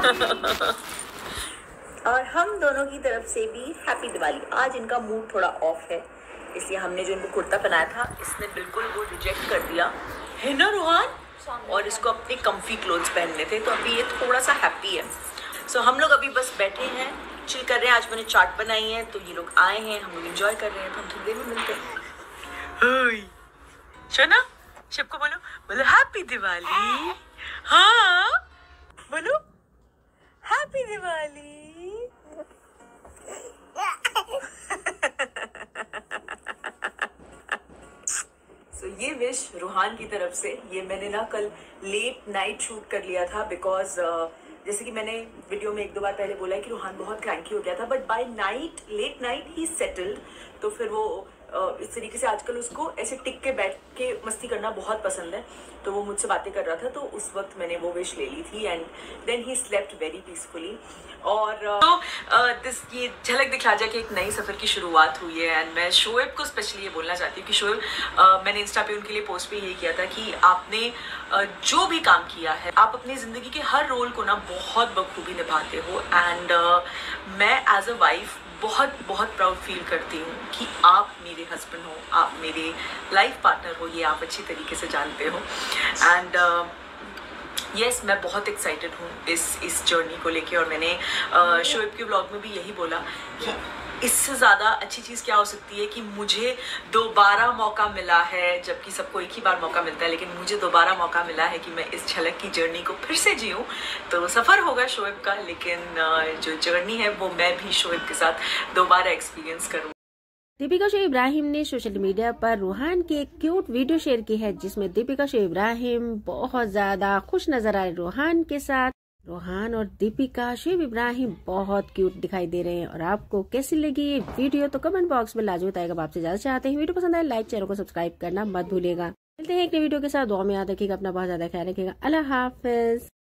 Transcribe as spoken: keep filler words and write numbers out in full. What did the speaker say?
और हम दोनों की तरफ से भी हैप्पी दिवाली। आज इनका मूड थोड़ा ऑफ है, इसलिए हमने जो इनको कुर्ता पहनाया था इसने बिल्कुल वो रिजेक्ट कर दिया है ना रोहान, और इसको अपने कंफी क्लोथ्स पहनने थे, तो अभी ये थोड़ा सा हैप्पी है। सो so, हम लोग अभी बस बैठे हैं, चिल कर रहे हैं। आज मैंने चाट बनाई है तो ये लोग आए हैं, हम लोग एंजॉय कर रहे हैं, तो हम थोड़ी देर में मिलते हैं। शोना, शिव को बोलो, बोलो हैप्पी दिवाली। हाँ बोलो हैप्पी दिवाली। So, ये विश रूहान की तरफ से। ये मैंने ना कल लेट नाइट शूट कर लिया था, बिकॉज uh, जैसे कि मैंने वीडियो में एक दो बार पहले बोला है कि रूहान बहुत क्रैंकी हो गया था, but by night late night he settled. तो फिर वो uh, इस तरीके से आजकल उसको ऐसे टिक के बैठ के मस्ती करना बहुत पसंद है, तो वो मुझसे बातें कर रहा था, तो उस वक्त मैंने वो विश ले ली थी and then he slept very peacefully. और तो दिस ये झलक दिखला जा कि एक नई सफ़र की शुरुआत हुई है। एंड मैं शोएब को स्पेशली ये बोलना चाहती हूँ कि शोएब, uh, मैंने इंस्टा पे उनके लिए पोस्ट पे यही किया था कि आपने uh, जो भी काम किया है, आप अपनी ज़िंदगी के हर रोल को ना बहुत बखूबी निभाते हो। एंड uh, मैं एज अ वाइफ बहुत बहुत प्राउड फील करती हूँ कि आप मेरे हस्बैंड हो, आप मेरे लाइफ पार्टनर हो, ये आप अच्छी तरीके से जानते हो। एंड यस yes, मैं बहुत एक्साइटेड हूँ इस इस जर्नी को लेके। और मैंने uh, शोएब के ब्लॉग में भी यही बोला कि इससे ज़्यादा अच्छी चीज़ क्या हो सकती है कि मुझे दोबारा मौका मिला है, जबकि सबको एक ही बार मौका मिलता है, लेकिन मुझे दोबारा मौका मिला है कि मैं इस झलक की जर्नी को फिर से जीऊँ। तो सफ़र होगा शोएब का, लेकिन uh, जो जर्नी है वो मैं भी शोएब के साथ दोबारा एक्सपीरियंस करूँ। दीपिका शोएब इब्राहिम ने सोशल मीडिया पर रूहान की एक क्यूट वीडियो शेयर की है, जिसमें दीपिका शोएब इब्राहिम बहुत ज्यादा खुश नजर आ रहे रूहान के साथ। रूहान और दीपिका शोएब इब्राहिम बहुत क्यूट दिखाई दे रहे हैं। और आपको कैसी लगी ये वीडियो तो कमेंट बॉक्स में लाजमी बताइएगा। आपसे ज्यादा चाहते हैं वीडियो पसंद आए लाइक, चैनल को सब्सक्राइब करना मत भूलिएगा। मिलते हैं एक नई वीडियो के साथ। दुआ में याद रखिएगा, अपना बहुत ज्यादा ख्याल रखिएगा। अल्लाह हाफिज।